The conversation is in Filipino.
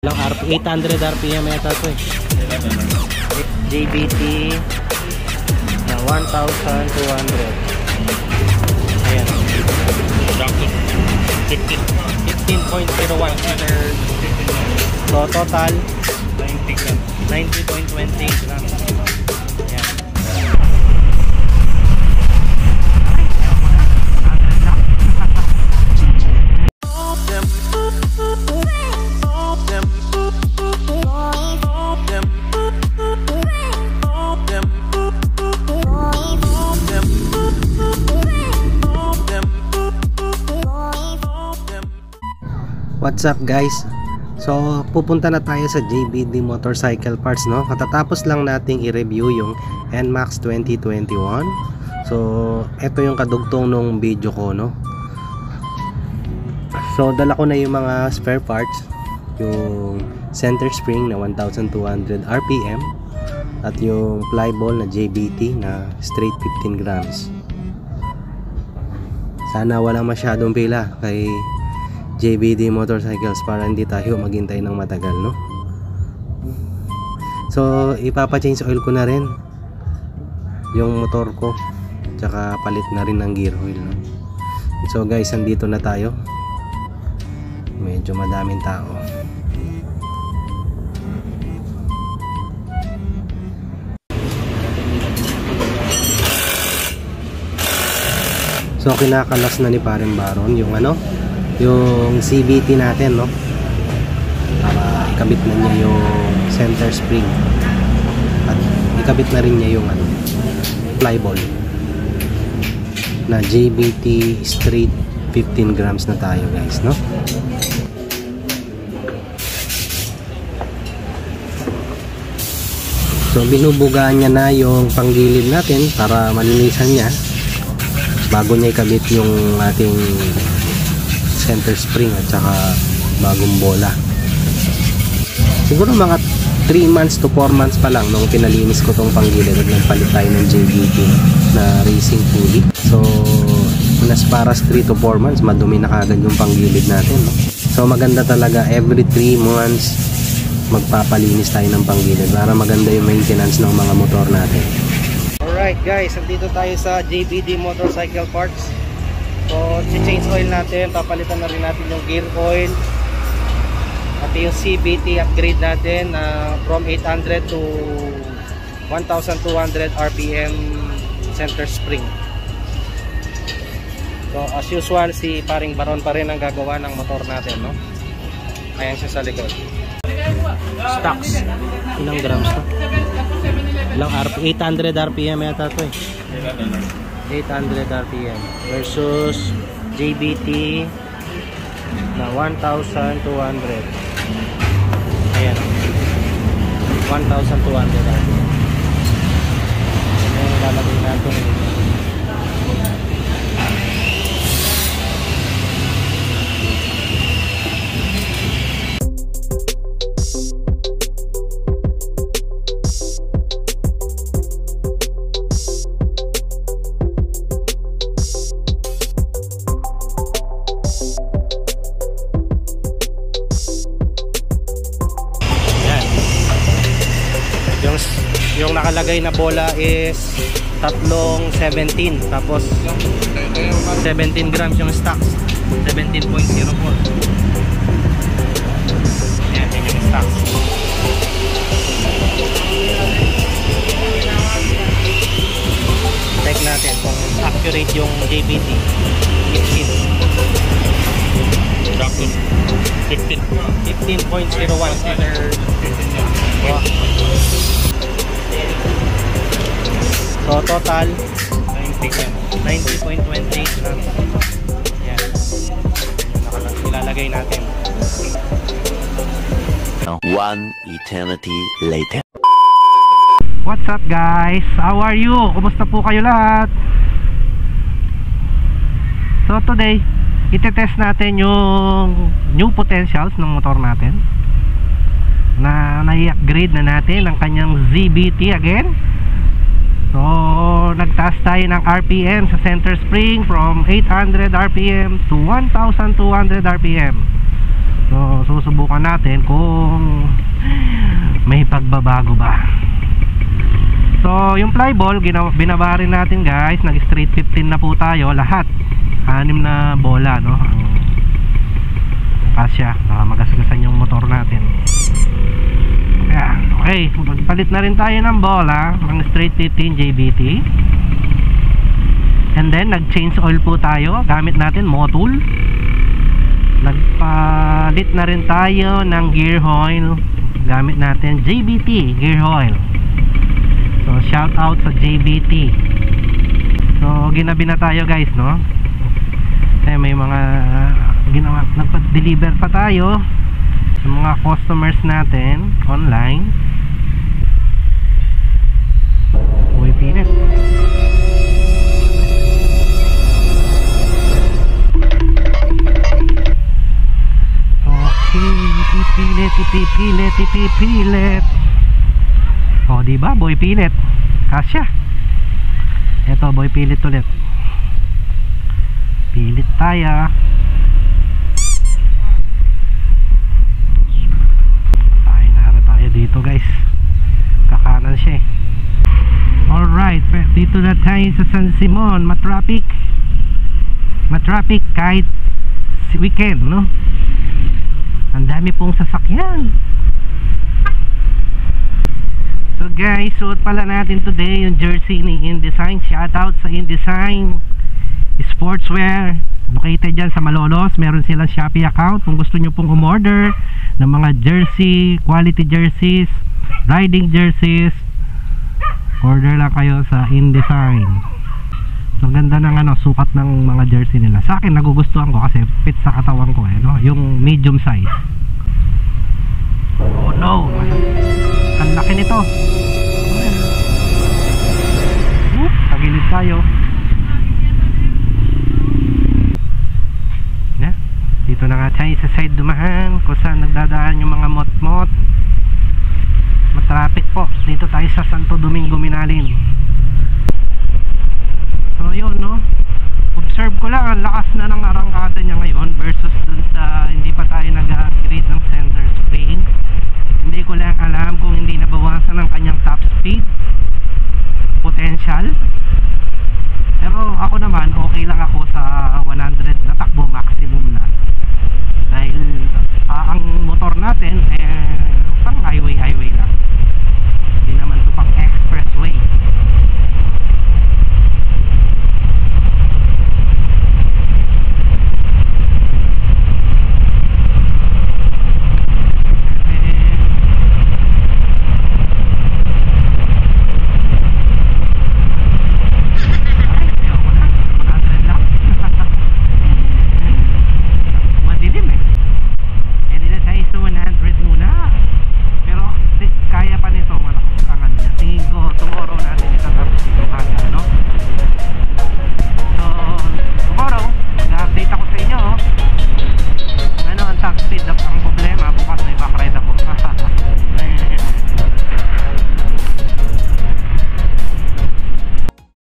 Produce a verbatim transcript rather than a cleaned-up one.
Lang R P, eight hundred R P M yata ito eh. J B T na one thousand two hundred. Ayan. fifteen point zero one. So total ninety point two zero grams. Ayan. What's up guys? So pupunta na tayo sa J B D Motorcycle Parts, no? Katatapos lang nating i-review yung N MAX twenty twenty-one. So ito yung kadugtong nung video ko, no? So dala ko na yung mga spare parts, yung center spring na one thousand two hundred R P M at yung fly ball na J B T na straight fifteen grams. Sana walang masyadong pila kay J B D Motorcycles para hindi tayo maghintay ng matagal, no? So ipapa-change oil ko na rin yung motor ko, tsaka palit na rin ng gear oil, no? So guys, andito na tayo. Medyo madaming tao. So kinakalas na ni Paring Baron yung ano, yung C V T natin, no? Para ikabit na niya yung center spring at ikabit na rin niya yung ano, fly ball na J B T straight fifteen grams na tayo guys, no? So binubugaan niya na yung panggilid natin para malinisan niya bago niya ikabit yung ating center spring at saka bagong bola. Siguro mga three months to four months pa lang nung pinalinis ko tong panggilid at nagpalit tayo ng J B T na racing pulley. So unas paras three to four months madumi na kagad yung panggilid natin, no? So maganda talaga every three months magpapalinis tayo ng panggilid para maganda yung maintenance ng mga motor natin. Alright guys, nandito tayo sa J B D Motorcycle Parts. So change oil natin, papalitan na rin natin yung gear oil at yung C B T upgrade natin uh, from eight hundred to one thousand two hundred R P M center spring. So as usual, si Paring Baron pa rin ang gagawa ng motor natin, no? Ayan siya sa likod. Stocks, ilang grams to? Ilang R P M? eight hundred R P M yata to eh. eight hundred R P M versus J B T na one thousand two hundred. Ayan, one thousand two hundred R P M. Ayan, lalagay natin. Yung nakalagay na bola is tatlong seventeen, tapos seventeen grams yung stocks, seventeen point zero four. Yan, yan yung stocks. Check natin kung accurate yung J B T. fifteen fifteen point zero one. Wow. So total ninety point two eight grams. Yan, ilalagay natin. One eternity later. What's up guys? How are you? Kumusta po kayo lahat? So today, itetest natin yung new potentials ng motor natin na nai-upgrade na natin ang kanyang Z B T again. So nagtaas tayo ng R P M sa center spring from eight hundred R P M to one thousand two hundred R P M. So susubukan natin kung may pagbabago ba. So yung fly ball binaba rin natin guys. Nag straight fifteen na po tayo lahat, anim na bola, no, ang kasya na magasgasan yung motor natin. Yeah, okay, magpalit na rin tayo ng bola ng straight fifteen J B T. And then nag change oil po tayo, gamit natin Motul. Nagpalit na rin tayo ng gear oil, gamit natin J B T gear oil. So shout out sa J B T. So ginabi na tayo guys, no, eh may mga ginawa, nagpa-deliver pa tayo sa mga customers natin online. Uy, pinit. Ipipilit, ipipilit, ipipilit. O, diba? Boy pilit. Kasya. Eto, boy pilit ulit. Pilit tayo. Tayo na tayo dito guys. Kakanan siya eh. Alright, dito na tayo sa San Simon. Matraffic. Matraffic kahit weekend, no? Ang dami pong sasakyan. So guys, suot pala natin today yung jersey ni InDesign. Shoutout sa InDesign Sportswear, located dyan sa Malolos. Meron silang Shopee account. Kung gusto nyo pong umorder ng mga jersey, quality jerseys, riding jerseys, order lang kayo sa InDesign. So ganda ng ano, sukat ng mga jersey nila. Sa akin nagugustuhan ko kasi fit sa katawan ko eh, no? Yung medium size. Oh no, ang laki nito. Oop, tagilid tayo. Na, dito na nga tayo sa side dumahan kung saan nagdadaan yung mga mot-mot. Matraffic po. Dito tayo sa Santo Domingo, Minalin. So yun, no, observe ko lang ang lakas na ng arangkada niya ngayon versus dun sa hindi pa tayo nag-upgrade ng center